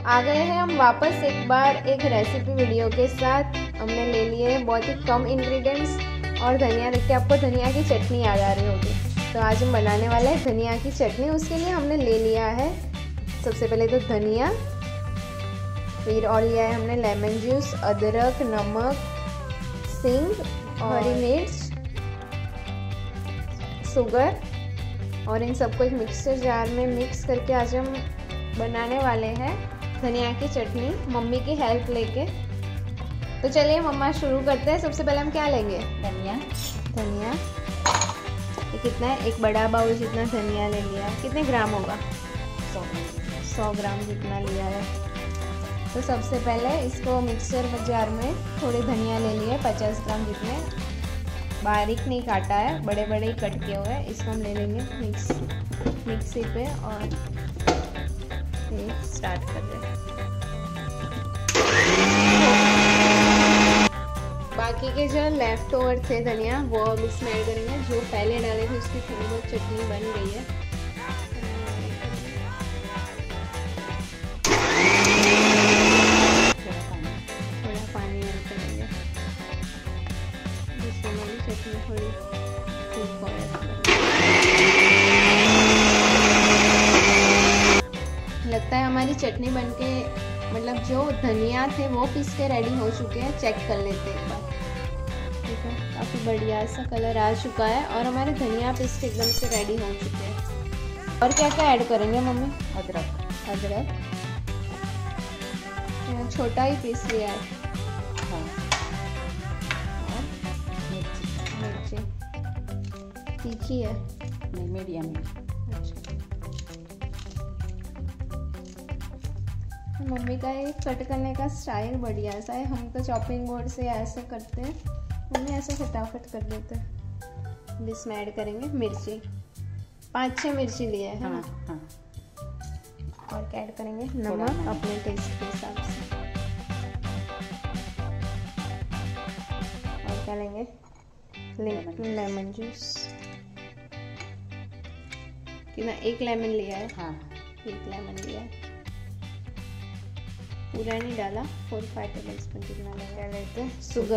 आ गए हैं हम वापस एक बार एक रेसिपी वीडियो के साथ। हमने ले लिए बहुत ही कम इंग्रेडिएंट्स और धनिया देख के आपको धनिया की चटनी याद आ रही होगी। तो आज हम बनाने वाले हैं धनिया की चटनी। उसके लिए हमने ले लिया है सबसे पहले तो धनिया, फिर और लिया है हमने लेमन जूस, अदरक, नमक, सिंग, हरी मिर्च, शुगर और इन सबको एक मिक्सर जार में मिक्स करके आज हम बनाने वाले हैं धनिया की चटनी मम्मी की हेल्प लेके। तो चलिए मम्मा शुरू करते हैं। सबसे पहले हम क्या लेंगे? धनिया ये कितना है? एक बड़ा बाउल जितना धनिया ले लिया है। कितने ग्राम होगा? 100 ग्राम जितना लिया है। तो सबसे पहले इसको मिक्सर जार में थोड़े धनिया ले लिए 50 ग्राम जितने, बारीक नहीं काटा है, बड़े बड़े ही कट किए हुए हैं। इसको हम ले लेंगे मिक्सी पे और स्टार्ट कर रहे हैं। बाकी के जो लेफ्ट ओवर थे धनिया वो अब इसमें ऐड करेंगे। जो पहले डाले थे उसकी थोड़ी बहुत चटनी बन गई है। थोड़ा पानी ऐड करेंगे जिससे हमारी चटनी थोड़ी ठीक हो जाए। लगता है हमारी चटनी बनके मतलब जो धनिया थे वो पीस के रेडी हो चुके हैं। चेक कर लेते हैं एक बार। ठीक है, काफ़ी बढ़िया सा कलर आ चुका है और हमारे धनिया पीस के एकदम से रेडी हो चुके हैं। और क्या क्या ऐड करेंगे मम्मी? अदरक छोटा ही पीस लिया है। हाँ। और मिर्ची तीखी है? नहीं, मीडियम है। मम्मी का ये कट करने का स्टाइल बढ़िया सा है। हम तो चॉपिंग बोर्ड से ऐसे करते हैं, मम्मी ऐसे फटाफट कर देते हैं। इसमें ऐड करेंगे मिर्ची, 5-6 मिर्ची लिए है ना। हाँ। और क्या ऐड करेंगे? नमक अपने टेस्ट के हिसाब से। और क्या लेंगे? Lemon juice. कितना? 1 लेमन लिया है। हाँ, 1 लेमन लिया है। पूरा नहीं डाला, 4-5 टेबलस्पून जितना लेते हैं।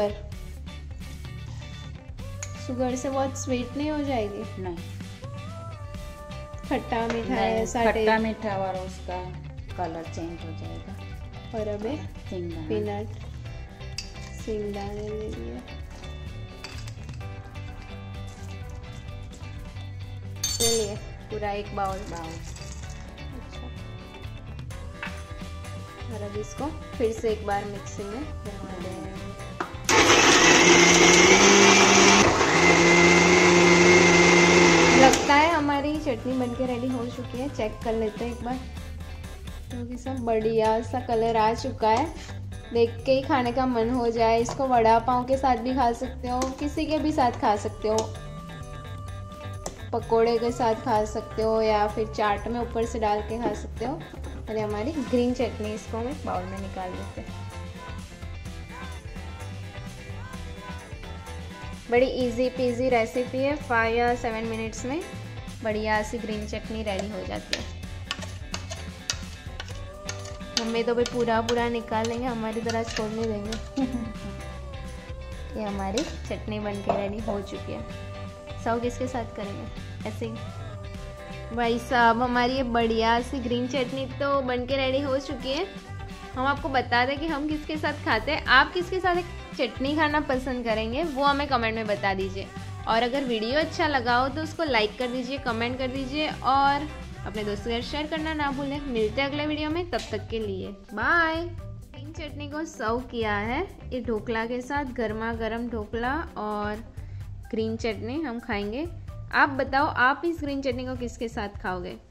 शुगर से बहुत स्वीट नहीं हो जाएगी? नहीं, खट्टा मीठा है, खट्टा मीठा और उसका कलर चेंज हो जाएगा। और अभी पीनट सिंगदाने ले लिए। चलिए पूरा 1 बाउल। और अब इसको फिर से एक बार मिक्सी में घुमा देंगे। लगता है हमारी चटनी बनके रेडी हो चुकी है। चेक कर लेते हैं एक बार। क्योंकि सब बढ़िया सा कलर आ चुका है, देख के ही खाने का मन हो जाए। इसको वड़ा पाव के साथ भी खा सकते हो, किसी के भी साथ खा सकते हो, पकोड़े के साथ खा सकते हो या फिर चाट में ऊपर से डाल के खा सकते हो। अरे हमारी ग्रीन चटनी, इसको हम बाउल में निकाल देते हैं। बड़ी इजी पीजी रेसिपी है। 5 या 7 मिनट्स में बढ़िया सी ग्रीन चटनी रेडी हो जाती है। मम्मी तो भाई पूरा निकाल लेंगे, हमारी तरह छोड़ नहीं देंगे। ये हमारी चटनी बनके रेडी हो चुकी है। सर्व किसके साथ करेंगे? ऐसे ही भाई साहब, हमारी ये बढ़िया सी ग्रीन चटनी तो बनके रेडी हो चुकी है। हम आपको बता दें कि हम किसके साथ खाते हैं। आप किसके साथ चटनी खाना पसंद करेंगे वो हमें कमेंट में बता दीजिए। और अगर वीडियो अच्छा लगा हो तो उसको लाइक कर दीजिए, कमेंट कर दीजिए और अपने दोस्तों के साथ शेयर करना ना भूलें। मिलते हैं अगले वीडियो में, तब तक के लिए बाय। ग्रीन चटनी को सर्व किया है ये ढोकला के साथ, गर्मा गर्म ढोकला और ग्रीन चटनी हम खाएंगे। आप बताओ, आप इस ग्रीन चटनी को किसके साथ खाओगे?